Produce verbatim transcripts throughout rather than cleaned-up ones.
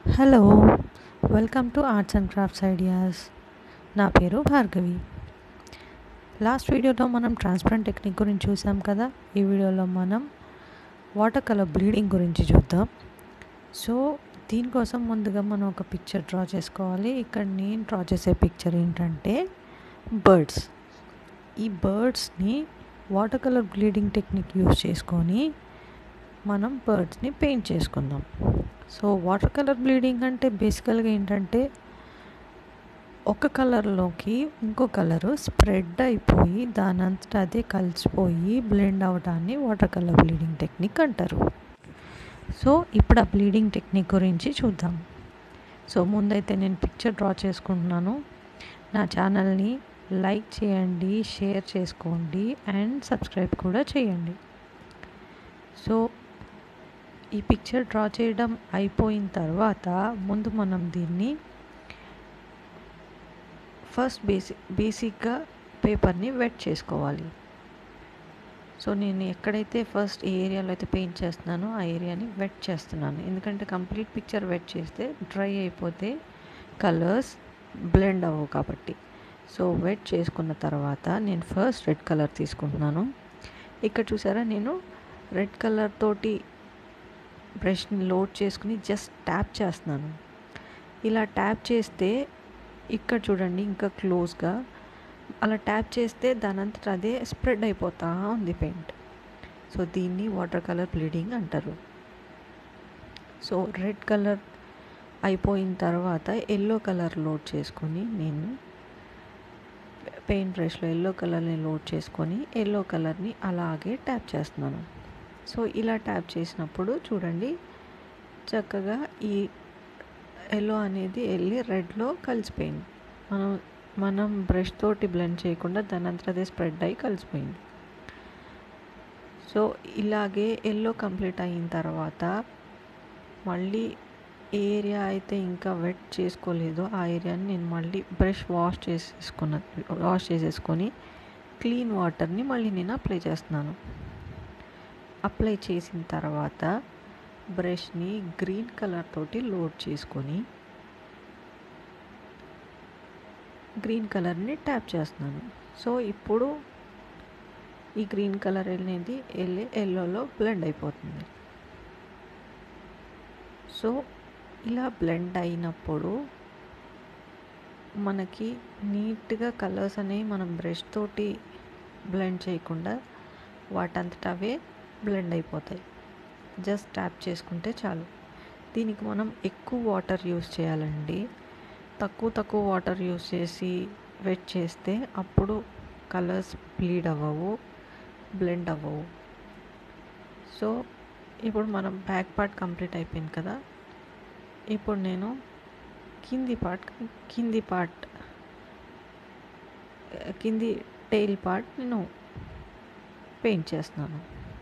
Hello welcome to Arts and Crafts Ideas. నా పేరు Bhargavi. Last వీడియోలో మనం ట్రాన్స్పరెంట్ టెక్నిక్ గురించి చూసాం కదా. ఈ వీడియోలో మనం వాటర్ కలర్ బ్లీడింగ్ గురించి చూద్దాం. సో దీనికోసం ముందుగా మనం ఒక పిక్చర్ డ్రా చేసుకోవాలి. ఇక్కడ నేను డ్రా చేసే పిక్చర్ ఏంటంటే బర్డ్స్. ఈ బర్డ్స్ని water colour bleeding technique use చేసుకొని మనం బర్డ్స్ని పెయింట్ చేసుకుందాం. సో వాటర్ కలర్ బ్లీడింగ్ అంటే బేసికల్గా ఏంటంటే ఒక కలర్లోకి ఇంకో కలరు స్ప్రెడ్ అయిపోయి దాని అంతటా అదే కలిసిపోయి బ్లెండ్ అవడాన్ని వాటర్ కలర్ బ్లీడింగ్ టెక్నిక్ అంటారు. సో ఇప్పుడు ఆ బ్లీడింగ్ టెక్నిక్ గురించి చూద్దాం. సో ముందైతే నేను పిక్చర్ డ్రా చేసుకుంటున్నాను. నా ఛానల్ని లైక్ చేయండి, షేర్ చేసుకోండి అండ్ సబ్స్క్రైబ్ కూడా చేయండి. సో ఈ పిక్చర్ డ్రా చేయడం అయిపోయిన తర్వాత ముందు మనం దీన్ని ఫస్ట్ బేసిక్ బేసిక్గా పేపర్ని వెట్ చేసుకోవాలి. సో నేను ఎక్కడైతే ఫస్ట్ ఏ ఏరియాలో అయితే పెయింట్ చేస్తున్నానో ఆ ఏరియాని వెట్ చేస్తున్నాను. ఎందుకంటే కంప్లీట్ పిక్చర్ వెట్ చేస్తే డ్రై అయిపోతే కలర్స్ బ్లెండ్ అవ్వవు కాబట్టి. సో వెట్ చేసుకున్న తర్వాత నేను ఫస్ట్ రెడ్ కలర్ తీసుకుంటున్నాను. ఇక్కడ చూసారా, నేను రెడ్ కలర్ తోటి బ్రష్ని లోడ్ చేసుకుని జస్ట్ ట్యాప్ చేస్తున్నాను. ఇలా ట్యాప్ చేస్తే ఇక్కడ చూడండి ఇంకా క్లోజ్గా అలా ట్యాప్ చేస్తే దాని అంతటా అదే స్ప్రెడ్ అయిపోతూ ఉంది పెయింట్. సో దీన్ని వాటర్ కలర్ బ్లీడింగ్ అంటారు. సో రెడ్ కలర్ అయిపోయిన తర్వాత ఎల్లో కలర్ లోడ్ చేసుకొని నేను పెయింట్ బ్రష్లో ఎల్లో కలర్ని లోడ్ చేసుకొని ఎల్లో కలర్ని అలాగే ట్యాప్ చేస్తున్నాను. సో ఇలా ట్యాప్ చేసినప్పుడు చూడండి చక్కగా ఈ ఎల్లో అనేది వెళ్ళి రెడ్లో కలిసిపోయింది. మనం మనం బ్రష్ తోటి బ్లెండ్ చేయకుండా దాని అంతా అదే స్ప్రెడ్ అయ్యి కలిసిపోయింది. సో ఇలాగే ఎల్లో కంప్లీట్ అయిన తర్వాత మళ్ళీ ఏ ఏరియా అయితే ఇంకా వెట్ చేసుకోలేదో ఆ ఏరియాని నేను మళ్ళీ బ్రష్ వాష్ చేసేసుకున్న వాష్ చేసేసుకొని క్లీన్ వాటర్ని మళ్ళీ నేను అప్లై చేస్తున్నాను. అప్లై చేసిన తర్వాత బ్రష్ని గ్రీన్ కలర్ తోటి లోడ్ చేసుకొని గ్రీన్ కలర్ని ట్యాప్ చేస్తున్నాను. సో ఇప్పుడు ఈ గ్రీన్ కలర్ అనేది వెళ్ళి ఎల్లోలో బ్లెండ్ అయిపోతుంది. సో ఇలా బ్లెండ్ అయినప్పుడు మనకి నీట్గా కలర్స్ అనేవి మనం బ్రష్ తోటి బ్లెండ్ చేయకుండా వాటంతటా అవే బ్లెండ్ అయిపోతాయి. జస్ట్ ట్యాప్ చేసుకుంటే చాలు. దీనికి మనం ఎక్కువ వాటర్ యూస్ చేయాలండి. తక్కువ తక్కువ వాటర్ యూస్ చేసి వెట్ చేస్తే అప్పుడు కలర్స్ బ్లీడ్ అవ్వవు, బ్లెండ్ అవ్వవు. సో ఇప్పుడు మనం బ్యాక్ పార్ట్ కంప్లీట్ అయిపోయింది కదా. ఇప్పుడు నేను కింది పార్ట్ కింది పార్ట్ కింది టెయిల్ పార్ట్ నేను పెయింట్ చేస్తున్నాను.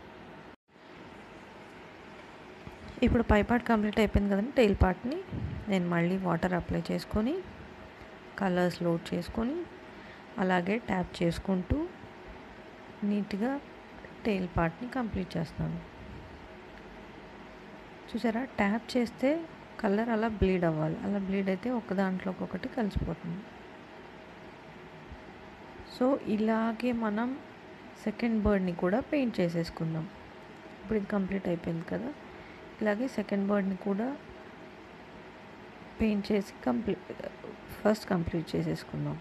ఇప్పుడు పై పార్ట్ కంప్లీట్ అయిపోయింది కదండి. టెయిల్ పార్ట్ని నేను మళ్ళీ వాటర్ అప్లై చేసుకొని కలర్స్ లోడ్ చేసుకొని అలాగే ట్యాప్ చేసుకుంటూ నీట్గా టెయిల్ పార్ట్ని కంప్లీట్ చేస్తున్నాను. చూసారా, ట్యాప్ చేస్తే కలర్ అలా బ్లీడ్ అవ్వాలి. అలా బ్లీడ్ అయితే ఒక దాంట్లోకి ఒకటి కలిసిపోతుంది. సో ఇలాగే మనం సెకండ్ బర్డ్ని కూడా పెయింట్ చేసేసుకుందాం. ఇప్పుడు ఇది కంప్లీట్ అయిపోయింది కదా. ఇలాగే సెకండ్ బర్డ్ని కూడా పెయింట్ చేసి కంప్లీట్ ఫస్ట్ కంప్లీట్ చేసేసుకుందాం.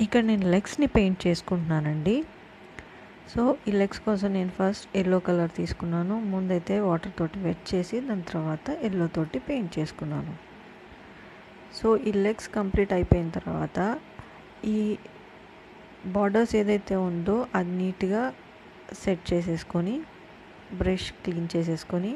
ఇక్కడ నేను లెగ్స్ని పెయింట్ చేసుకుంటున్నానండి. సో ఈ లెగ్స్ కోసం నేను ఫస్ట్ ఎల్లో కలర్ తీసుకున్నాను. ముందైతే వాటర్ తోటి వెట్ చేసి దాని తర్వాత ఎల్లో తోటి పెయింట్ చేసుకున్నాను. సో ఈ లెగ్స్ కంప్లీట్ అయిపోయిన తర్వాత ఈ బార్డర్స్ ఏదైతే ఉందో అది నీట్గా సెట్ చేసేసుకొని బ్రష్ క్లీన్ చేసేసుకొని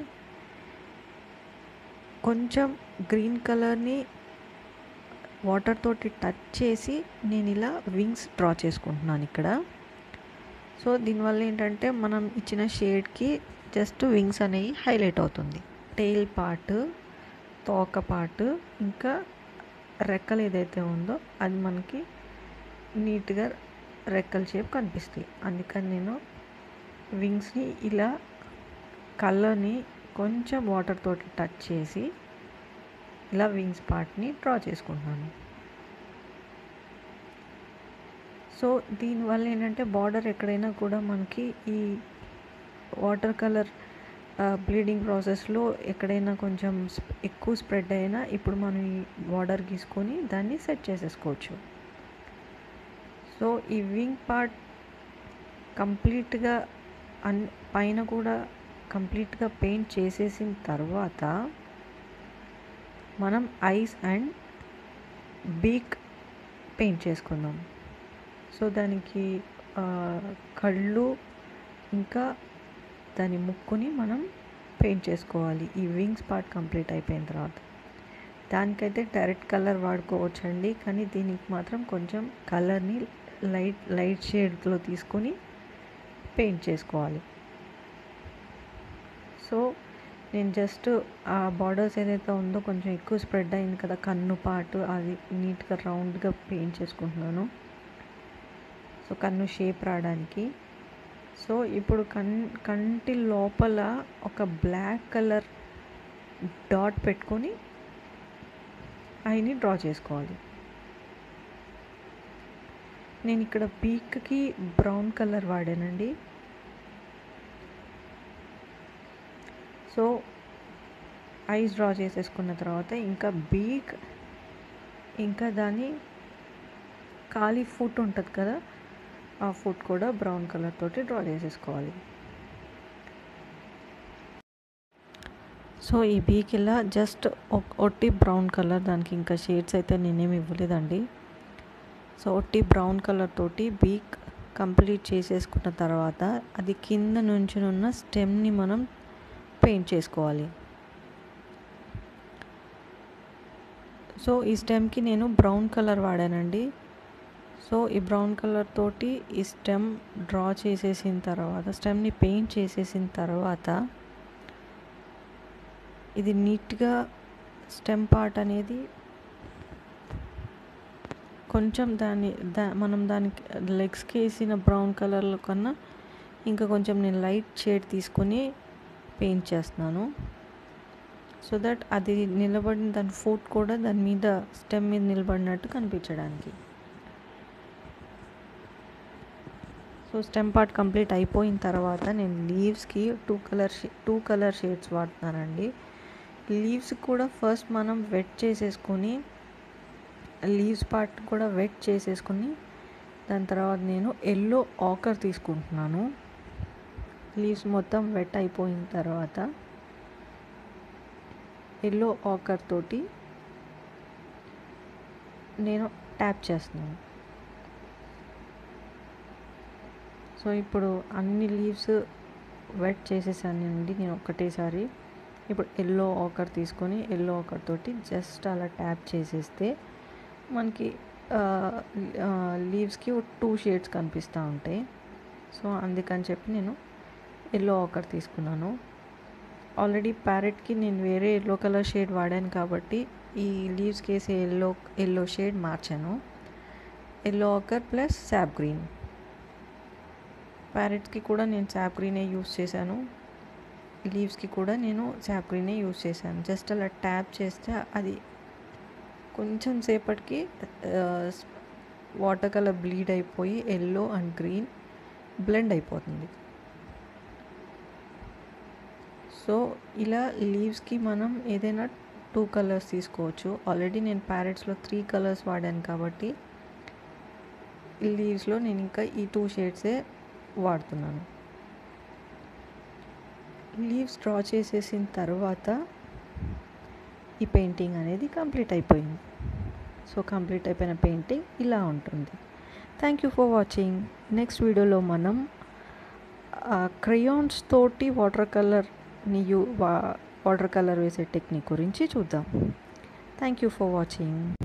కొంచెం గ్రీన్ కలర్ని వాటర్ తోటి టచ్ చేసి నేను ఇలా వింగ్స్ డ్రా చేసుకుంటున్నాను ఇక్కడ. సో దీనివల్ల ఏంటంటే మనం ఇచ్చిన షేడ్కి జస్ట్ వింగ్స్ అనేవి హైలైట్ అవుతుంది. టెయిల్ పార్ట్, తోక పార్ట్, ఇంకా రెక్కలు ఏదైతే ఉందో అది మనకి నీట్గా రెక్కల షేప్ కనిపిస్తాయి. అందుకని నేను వింగ్స్ని ఇలా కలర్ని కొంచెం వాటర్ తోటి టచ్ చేసి ఇలా వింగ్స్ పార్ట్ని డ్రా చేసుకుంటున్నాను. సో దీనివల్ల ఏంటంటే బార్డర్ ఎక్కడైనా కూడా మనకి ఈ వాటర్ కలర్ బ్లీడింగ్ ప్రాసెస్లో ఎక్కడైనా కొంచెం ఎక్కువ స్ప్రెడ్ అయినా ఇప్పుడు మనం ఈ బార్డర్ గీసుకొని దాన్ని సెట్ చేసేసుకోవచ్చు. సో ఈ వింగ్ పార్ట్ కంప్లీట్గా అన్ పైన కూడా కంప్లీట్గా పెయింట్ చేసేసిన తర్వాత మనం ఐస్ అండ్ బీక్ పెయింట్ చేసుకుందాం. సో దానికి కళ్ళు ఇంకా దాని ముక్కుని మనం పెయింట్ చేసుకోవాలి ఈ వింగ్స్ పార్ట్ కంప్లీట్ అయిపోయిన తర్వాత. దానికైతే డైరెక్ట్ కలర్ వాడుకోవచ్చండి, కానీ దీనికి మాత్రం కొంచెం కలర్ని లైట్ లైట్ షేడ్లో తీసుకొని పెయింట్ చేసుకోవాలి. సో నేను జస్ట్ ఆ బార్డర్స్ ఏదైతే ఉందో కొంచెం ఎక్కువ స్ప్రెడ్ అయింది కదా కన్ను పార్ట్, అది నీట్గా రౌండ్గా పెయింట్ చేసుకుంటున్నాను. సో కన్ను షేప్ రావడానికి. సో ఇప్పుడు కన్ కంటి లోపల ఒక బ్లాక్ కలర్ డాట్ పెట్టుకొని ఐని డ్రా చేసుకోవాలి. నేను ఇక్కడ బీక్కి బ్రౌన్ కలర్ వాడానండి. సో ఐస్ డ్రా చేసేసుకున్న తర్వాత ఇంకా బీక్ ఇంకా దాని ఖాళీ ఫుట్ ఉంటుంది కదా, ఆ ఫుట్ కూడా బ్రౌన్ కలర్ తోటి డ్రా చేసేసుకోవాలి. సో ఈ బీక్ ఇలా జస్ట్ ఒట్టి బ్రౌన్ కలర్, దానికి ఇంకా షేడ్స్ అయితే నేనేమి ఇవ్వలేదండి. సో ఒట్టి బ్రౌన్ కలర్ తోటి బీక్ కంప్లీట్ చేసేసుకున్న తర్వాత అది కింద నుంచి ఉన్న స్టెమ్ని మనం పెయింట్ చేసుకోవాలి. సో ఈ స్టెమ్కి నేను బ్రౌన్ కలర్ వాడానండి. సో ఈ బ్రౌన్ కలర్ తోటి ఈ స్టెమ్ డ్రా చేసేసిన తర్వాత స్టెమ్ని పెయింట్ చేసేసిన తర్వాత ఇది నీట్గా స్టెమ్ పార్ట్ అనేది కొంచెం దాని దా మనం దానికి లెగ్స్కి వేసిన బ్రౌన్ కలర్లో కన్నా ఇంకా కొంచెం నేను లైట్ షేడ్ తీసుకొని పెయింట్ చేస్తున్నాను. సో దట్ అది నిలబడిన దాని ఫుట్ కూడా దాని మీద స్టెమ్ మీద నిలబడినట్టు కనిపించడానికి. సో స్టెమ్ పార్ట్ కంప్లీట్ అయిపోయిన తర్వాత నేను లీవ్స్కి two colour two colour shades వాడుతున్నానండి. లీవ్స్ కూడా ఫస్ట్ మనం వెట్ చేసేసుకొని లీవ్స్ పార్ట్ కూడా వెట్ చేసేసుకొని దాని తర్వాత నేను ఎల్లో ఆకర్ తీసుకుంటున్నాను. లీవ్స్ మొత్తం వెట్ అయిపోయిన తర్వాత ఎల్లో ఆకర్ తోటి నేను ట్యాప్ చేస్తున్నాను. సో ఇప్పుడు అన్ని లీవ్స్ వెట్ చేసేసానండి నేను ఒకటేసారి. ఇప్పుడు ఎల్లో ఆకర్ తీసుకొని ఎల్లో ఆకర్ తోటి జస్ట్ అలా ట్యాప్ చేసేస్తే మనకి లీవ్స్కి టూ షేడ్స్ కనిపిస్తూ ఉంటాయి. సో అందుకని చెప్పి నేను ఎల్లో ఆకర్ తీసుకున్నాను. ఆల్రెడీ ప్యారెట్కి నేను వేరే ఎల్లో కలర్ షేడ్ వాడాను కాబట్టి ఈ లీవ్స్కి వేసే ఎల్లో ఎల్లో షేడ్ మార్చాను. Yellow ochre plus sap green. ప్యారెట్స్కి కూడా నేను శాప్ గ్రీనే యూస్ చేశాను, లీవ్స్కి కూడా నేను శాప్ గ్రీనే యూస్ చేశాను. జస్ట్ అలా ట్యాప్ చేస్తే అది కొంచెం సేపటికి వాటర్ కలర్ బ్లీడ్ అయిపోయి ఎల్లో అండ్ గ్రీన్ బ్లెండ్ అయిపోతుంది. సో ఇలా లీవ్స్కి మనం ఏదైనా టూ కలర్స్ తీసుకోవచ్చు. ఆల్రెడీ నేను ప్యారెట్స్లో త్రీ కలర్స్ వాడాను కాబట్టి లీవ్స్లో నేను ఇంకా ఈ టూ షేడ్సే వాడుతున్నాను. లీవ్స్ డ్రా చేసేసిన తర్వాత ఈ పెయింటింగ్ అనేది కంప్లీట్ అయిపోయింది. సో కంప్లీట్ అయిపోయిన పెయింటింగ్ ఇలా ఉంటుంది. Thank you for watching. Next వీడియోలో మనం క్రయాన్స్ తోటి వాటర్ కలర్ని యూ వా వాటర్ కలర్ వేసే టెక్నిక్ గురించి చూద్దాం. Thank you for watching.